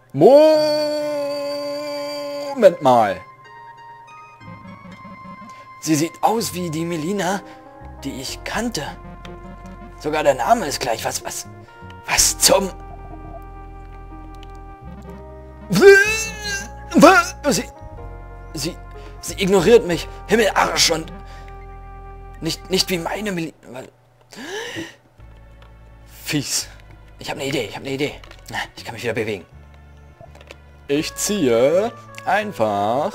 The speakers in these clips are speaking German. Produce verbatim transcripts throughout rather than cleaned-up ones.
Moment mal. Sie sieht aus wie die Melina, die ich kannte. Sogar der Name ist gleich. Was, was, was zum... Sie, sie, sie ignoriert mich. Himmel, Arsch und... Nicht, nicht wie meine Melina... Fies. Ich habe eine Idee, ich habe eine Idee. Ich kann mich wieder bewegen. Ich ziehe einfach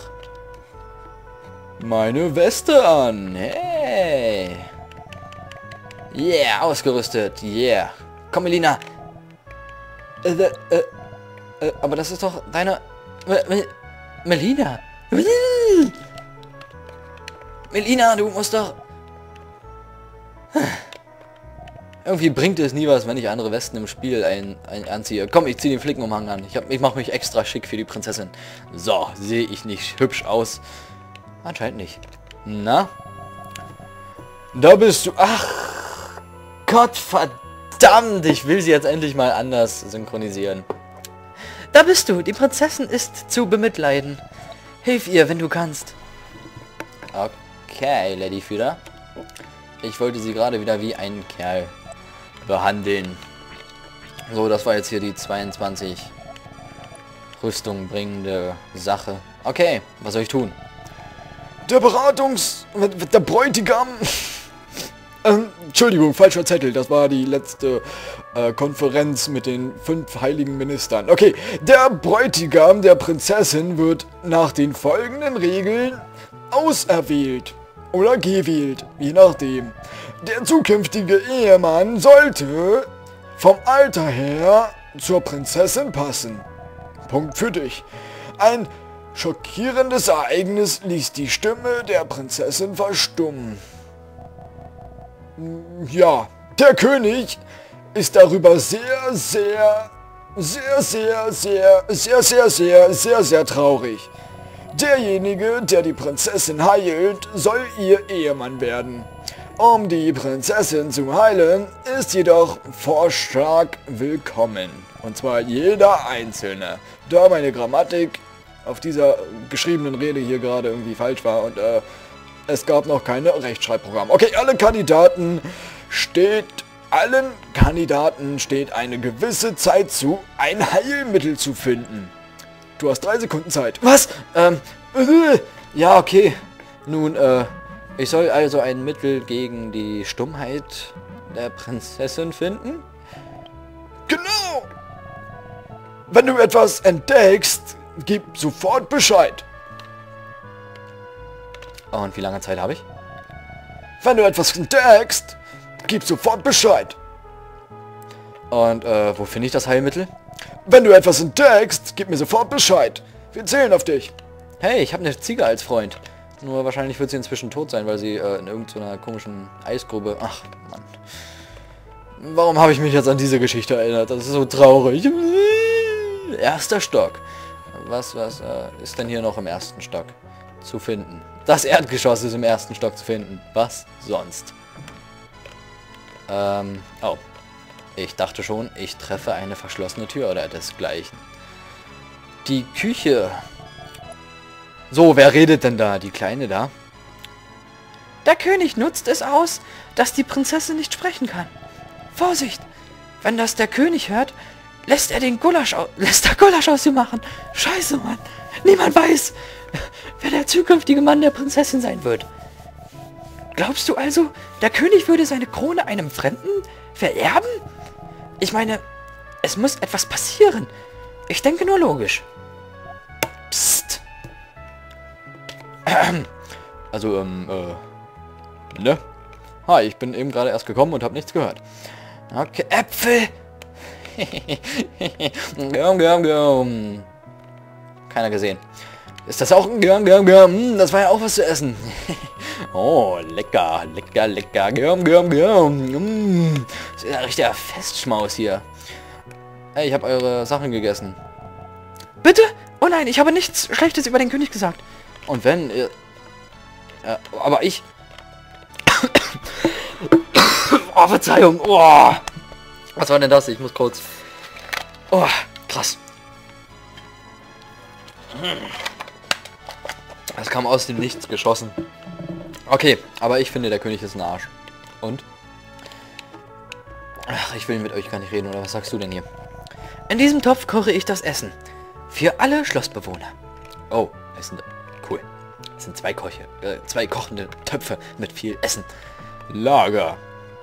meine Weste an. Hey. Yeah, ausgerüstet. Yeah. Komm, Melina. Äh, äh, äh, aber das ist doch deine... Mel Melina. Melina, du musst doch... Irgendwie bringt es nie was, wenn ich andere Westen im Spiel ein, ein, anziehe. Komm, ich ziehe den Flickenumhang an. Ich, hab, ich mache mich extra schick für die Prinzessin. So, sehe ich nicht hübsch aus? Anscheinend nicht. Na? Da bist du. Ach, Gott verdammt. Ich will sie jetzt endlich mal anders synchronisieren. Da bist du. Die Prinzessin ist zu bemitleiden. Hilf ihr, wenn du kannst. Okay, Lady Füder. Ich wollte sie gerade wieder wie ein Kerl behandeln. So, das war jetzt hier die zweiundzwanzig Rüstung bringende Sache. Okay, was soll ich tun? Der Beratungs... Der Bräutigam... ähm, Entschuldigung, falscher Zettel. Das war die letzte äh, Konferenz mit den fünf heiligen Ministern. Okay, der Bräutigam der Prinzessin wird nach den folgenden Regeln auserwählt. Oder gewählt, je nachdem. Der zukünftige Ehemann sollte vom Alter her zur Prinzessin passen. Punkt für dich. Ein schockierendes Ereignis ließ die Stimme der Prinzessin verstummen. Ja, der König ist darüber sehr, sehr, sehr, sehr, sehr, sehr, sehr, sehr, sehr, sehr traurig. Derjenige, der die Prinzessin heilt, soll ihr Ehemann werden. Um die Prinzessin zu heilen, ist jedoch Vorschlag willkommen. Und zwar jeder Einzelne. Da meine Grammatik auf dieser geschriebenen Rede hier gerade irgendwie falsch war und äh, es gab noch keine Rechtschreibprogramme. Okay, alle Kandidaten steht, allen Kandidaten steht eine gewisse Zeit zu, ein Heilmittel zu finden. Du hast drei Sekunden Zeit. Was? Ähm, äh, ja, okay. Nun, äh, ich soll also ein Mittel gegen die Stummheit der Prinzessin finden? Genau! Wenn du etwas entdeckst, gib sofort Bescheid. Und wie lange Zeit habe ich? Wenn du etwas entdeckst, gib sofort Bescheid. Und, äh, wo finde ich das Heilmittel? Wenn du etwas entdeckst, gib mir sofort Bescheid. Wir zählen auf dich. Hey, ich habe eine Ziege als Freund. Nur wahrscheinlich wird sie inzwischen tot sein, weil sie äh, in irgendeiner komischen Eisgrube... Ach, Mann. Warum habe ich mich jetzt an diese Geschichte erinnert? Das ist so traurig. Erster Stock. Was, was äh, ist denn hier noch im ersten Stock zu finden? Das Erdgeschoss ist im ersten Stock zu finden. Was sonst? Ähm, oh. Ich dachte schon, ich treffe eine verschlossene Tür oder desgleichen. Die Küche. So, wer redet denn da? Die Kleine da? Der König nutzt es aus, dass die Prinzessin nicht sprechen kann. Vorsicht! Wenn das der König hört, lässt er den Gulasch aus, lässt er Gulasch aus ihr machen. Scheiße, Mann. Niemand weiß, wer der zukünftige Mann der Prinzessin sein wird. Glaubst du also, der König würde seine Krone einem Fremden vererben? Ich meine, es muss etwas passieren. Ich denke nur logisch. Psst. Also, ähm, äh, ne? Hi, ich bin eben gerade erst gekommen und habe nichts gehört. Okay, Äpfel! Gum, gum, gum. Keiner gesehen. Ist das auch ein Gum, gum, gum? Das war ja auch was zu essen. Oh, lecker, lecker, lecker. Gum, gum, gum. Das ist ja ein richtiger Festschmaus hier. Hey, ich habe eure Sachen gegessen. Bitte? Oh nein, ich habe nichts Schlechtes über den König gesagt. Und wenn... Ihr, ja, aber ich... Oh, Verzeihung. Oh. Was war denn das? Ich muss kurz... Oh, krass. Das kam aus dem Nichts geschossen. Okay, aber ich finde, der König ist ein Arsch. Und? Ach, ich will mit euch gar nicht reden, oder was sagst du denn hier? In diesem Topf koche ich das Essen. Für alle Schlossbewohner. Oh, es sind... Cool. Es sind zwei Koche, äh, zwei kochende Töpfe mit viel Essen. Lager.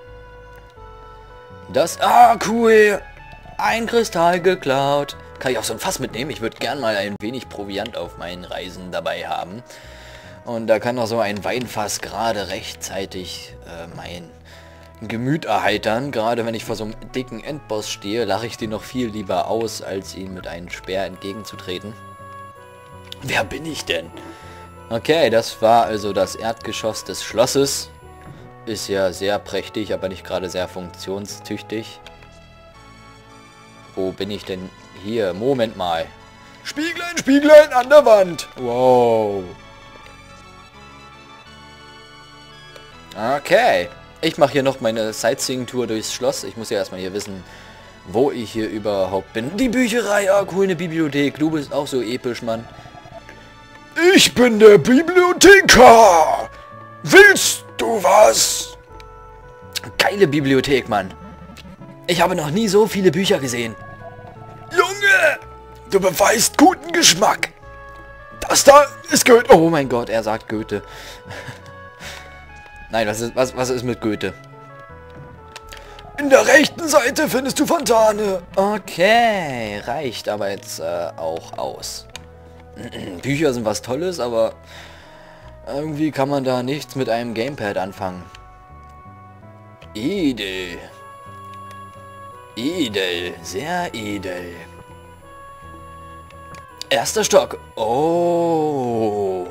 Das... Ah, cool. Ein Kristall geklaut. Kann ich auch so ein Fass mitnehmen? Ich würde gern mal ein wenig Proviant auf meinen Reisen dabei haben. Und da kann auch so ein Weinfass gerade rechtzeitig äh, mein Gemüt erheitern. Gerade wenn ich vor so einem dicken Endboss stehe, lache ich den noch viel lieber aus, als ihn mit einem Speer entgegenzutreten. Wer bin ich denn? Okay, das war also das Erdgeschoss des Schlosses. Ist ja sehr prächtig, aber nicht gerade sehr funktionstüchtig. Wo bin ich denn hier? Moment mal. Spieglein, Spieglein an der Wand. Wow. Okay. Ich mache hier noch meine Sightseeing-Tour durchs Schloss. Ich muss ja erstmal hier wissen, wo ich hier überhaupt bin. Die Bücherei, ja, cool, eine Bibliothek. Du bist auch so episch, Mann. Ich bin der Bibliothekar. Willst du was? Geile Bibliothek, Mann. Ich habe noch nie so viele Bücher gesehen. Junge, du beweist guten Geschmack. Das da ist Goethe. Oh mein Gott, er sagt Goethe. Nein, was ist, was, was ist mit Goethe? In der rechten Seite findest du Fontane. Okay, reicht aber jetzt äh, auch aus. Bücher sind was Tolles, aber irgendwie kann man da nichts mit einem Gamepad anfangen. Edel. Edel, sehr edel. Erster Stock. Oh.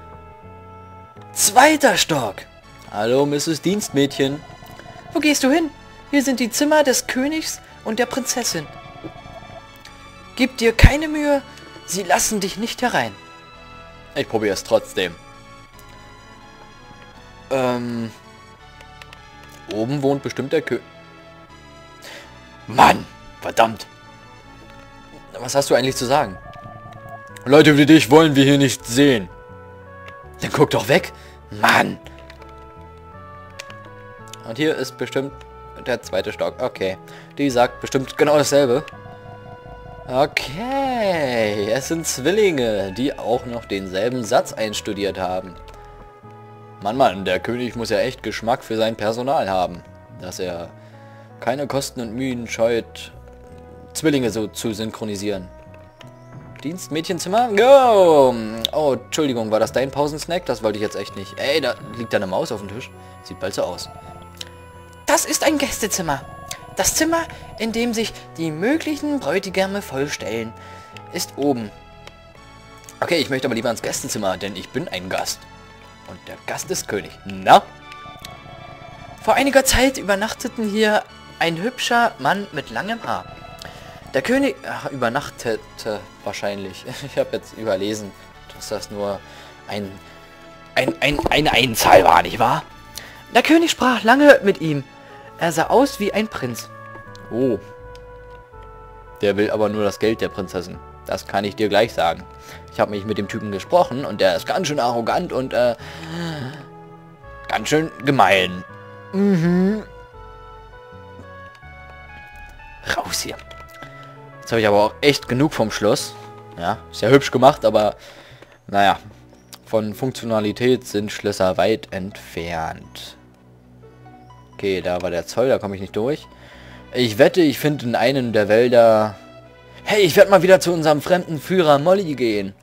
Zweiter Stock. Hallo, Misses Dienstmädchen. Wo gehst du hin? Hier sind die Zimmer des Königs und der Prinzessin. Gib dir keine Mühe, sie lassen dich nicht herein. Ich probiere es trotzdem. Ähm... Oben wohnt bestimmt der König. Mann! Verdammt! Was hast du eigentlich zu sagen? Leute wie dich wollen wir hier nicht sehen. Dann guck doch weg! Mann! Und hier ist bestimmt der zweite Stock. Okay. Die sagt bestimmt genau dasselbe. Okay. Es sind Zwillinge, die auch noch denselben Satz einstudiert haben. Mann, Mann, der König muss ja echt Geschmack für sein Personal haben. Dass er keine Kosten und Mühen scheut, Zwillinge so zu synchronisieren. Dienstmädchenzimmer? Go! Oh, Entschuldigung, war das dein Pausensnack? Das wollte ich jetzt echt nicht. Ey, da liegt da eine Maus auf dem Tisch. Sieht bald so aus. Das ist ein Gästezimmer. Das Zimmer, in dem sich die möglichen Bräutigame vollstellen, ist oben. Okay, ich möchte aber lieber ins Gästezimmer, denn ich bin ein Gast. Und der Gast ist König. Na? Vor einiger Zeit übernachteten hier ein hübscher Mann mit langem Haar. Der König... Ach, übernachtete wahrscheinlich. Ich habe jetzt überlesen, dass das nur ein, ein, ein, eine Einzahl war, nicht wahr? Der König sprach lange mit ihm. Er sah aus wie ein Prinz. Oh. Der will aber nur das Geld der Prinzessin. Das kann ich dir gleich sagen. Ich habe mich mit dem Typen gesprochen und der ist ganz schön arrogant und äh, ganz schön gemein. Mhm. Raus hier. Jetzt habe ich aber auch echt genug vom Schloss. Ja, ist ja hübsch gemacht, aber naja, von Funktionalität sind Schlösser weit entfernt. Okay, da war der Zoll, da komme ich nicht durch. Ich wette, ich finde in einem der Wälder... Hey, ich werde mal wieder zu unserem fremden Führer Molly gehen.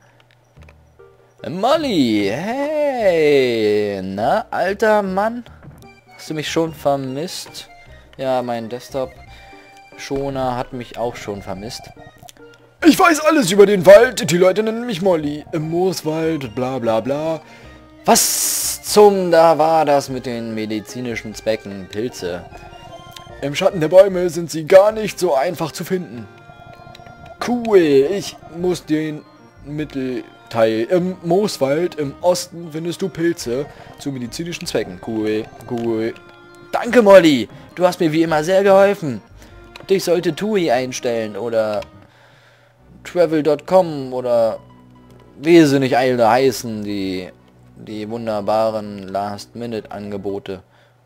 Molly, hey. Na, alter Mann? Hast du mich schon vermisst? Ja, mein Desktop-Schoner hat mich auch schon vermisst. Ich weiß alles über den Wald. Die Leute nennen mich Molly. Im Mooswald, bla bla bla. Was zum da war das mit den medizinischen Zwecken? Pilze. Im Schatten der Bäume sind sie gar nicht so einfach zu finden. Cool, ich muss den Mittelteil. Im Mooswald, im Osten, findest du Pilze zu medizinischen Zwecken. Cool, cool. Danke, Molly. Du hast mir wie immer sehr geholfen. Dich sollte T U I einstellen oder Travel Punkt com oder wie sie nicht alle heißen, die, die wunderbaren Last-Minute-Angebote.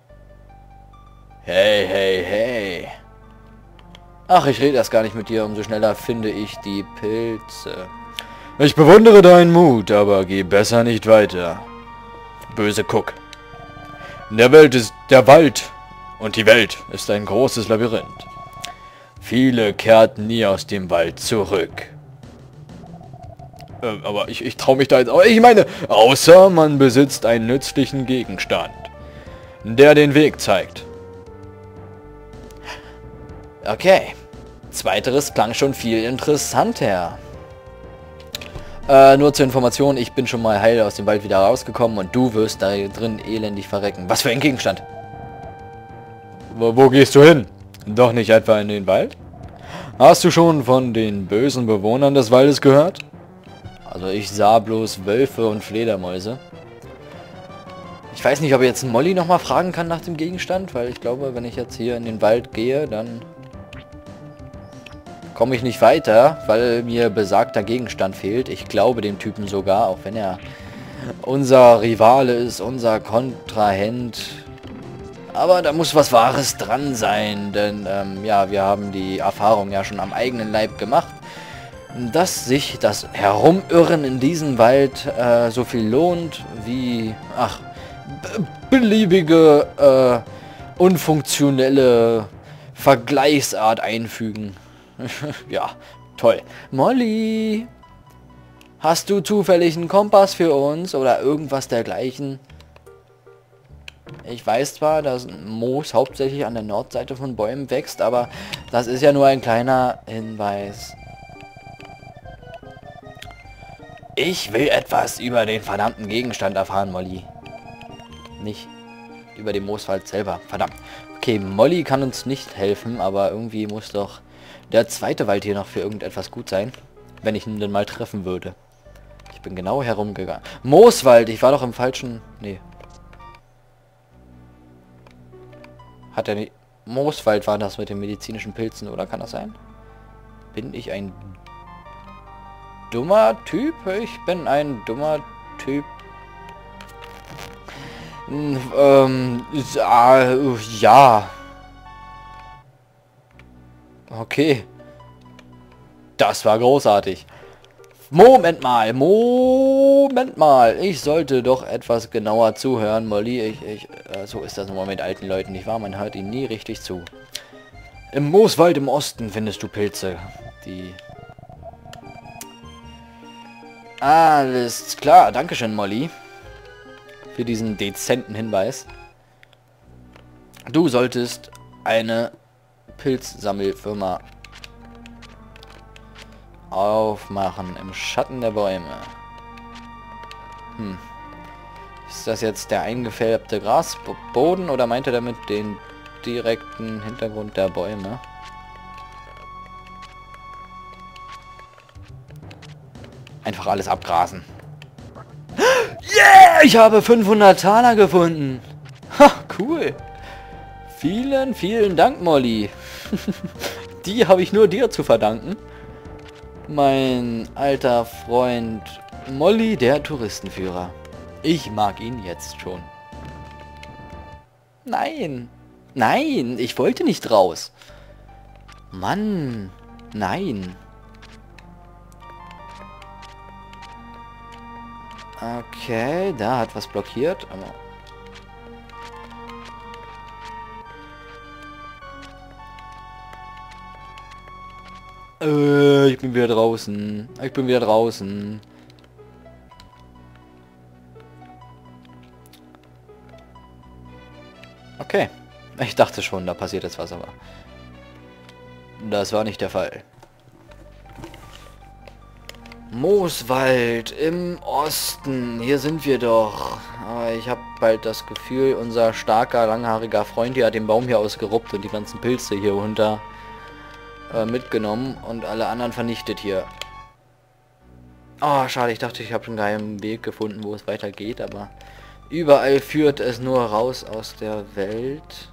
Hey, hey, hey. Ach, ich rede erst gar nicht mit dir, umso schneller finde ich die Pilze. Ich bewundere deinen Mut, aber geh besser nicht weiter. Böse Cook. In der Welt ist der Wald und die Welt ist ein großes Labyrinth. Viele kehrten nie aus dem Wald zurück. Äh, aber ich, ich traue mich da jetzt auch. Ich meine, außer man besitzt einen nützlichen Gegenstand, der den Weg zeigt. Okay. Zweiteres klang schon viel interessanter. Äh, nur zur Information, ich bin schon mal heil aus dem Wald wieder rausgekommen und du wirst da drin elendig verrecken. Was für ein Gegenstand? Wo, wo gehst du hin? Doch nicht etwa in den Wald? Hast du schon von den bösen Bewohnern des Waldes gehört? Also ich sah bloß Wölfe und Fledermäuse. Ich weiß nicht, ob ich jetzt Molly nochmal fragen kann nach dem Gegenstand, weil ich glaube, wenn ich jetzt hier in den Wald gehe, dann komme ich nicht weiter, weil mir besagter Gegenstand fehlt. Ich glaube dem Typen sogar, auch wenn er unser Rivale ist, unser Kontrahent. Aber da muss was Wahres dran sein, denn ähm, ja, wir haben die Erfahrung ja schon am eigenen Leib gemacht, dass sich das Herumirren in diesem Wald äh, so viel lohnt wie, ach, beliebige, äh, unfunktionelle Vergleichsart einfügen. Ja, toll. Molly, hast du zufällig einen Kompass für uns oder irgendwas dergleichen? Ich weiß zwar, dass Moos hauptsächlich an der Nordseite von Bäumen wächst, aber das ist ja nur ein kleiner Hinweis. Ich will etwas über den verdammten Gegenstand erfahren, Molly. Nicht über den Mooswald selber. Verdammt. Okay, Molly kann uns nicht helfen, aber irgendwie muss doch der zweite Wald hier noch für irgendetwas gut sein, wenn ich ihn denn mal treffen würde. Ich bin genau herumgegangen. Mooswald, ich war doch im falschen... Nee. Hat er nicht... Mooswald war das mit den medizinischen Pilzen, oder kann das sein? Bin ich ein dummer Typ? Ich bin ein dummer Typ. Ähm, ja. Okay. Das war großartig. Moment mal, Moment mal. Ich sollte doch etwas genauer zuhören, Molly. Ich, ich, äh, so ist das immer mit alten Leuten, nicht wahr? Man hört ihnen nie richtig zu. Im Mooswald im Osten findest du Pilze, die... Alles klar, dankeschön, Molly. Für diesen dezenten Hinweis. Du solltest eine Pilzsammelfirma aufmachen im Schatten der Bäume. Hm. Ist das jetzt der eingefärbte Grasboden oder meint er damit den direkten Hintergrund der Bäume? Einfach alles abgrasen. Yeah! Ich habe fünfhundert Taler gefunden. Ha, cool. Vielen, vielen Dank, Molly. Die habe ich nur dir zu verdanken. Mein alter Freund Molly, der Touristenführer. Ich mag ihn jetzt schon. Nein. Nein, ich wollte nicht raus. Mann. Nein. Okay, da hat was blockiert, aber... Äh, ich bin wieder draußen. Ich bin wieder draußen. Okay. Ich dachte schon, da passiert jetzt was, aber... Das war nicht der Fall. Mooswald im Osten. Hier sind wir doch. Aber ich habe bald das Gefühl, unser starker, langhaariger Freund hier hat den Baum hier ausgeruppt und die ganzen Pilze hier runter äh, mitgenommen und alle anderen vernichtet hier. Oh, schade. Ich dachte, ich habe schon einen Weg gefunden, wo es weitergeht, aber überall führt es nur raus aus der Welt.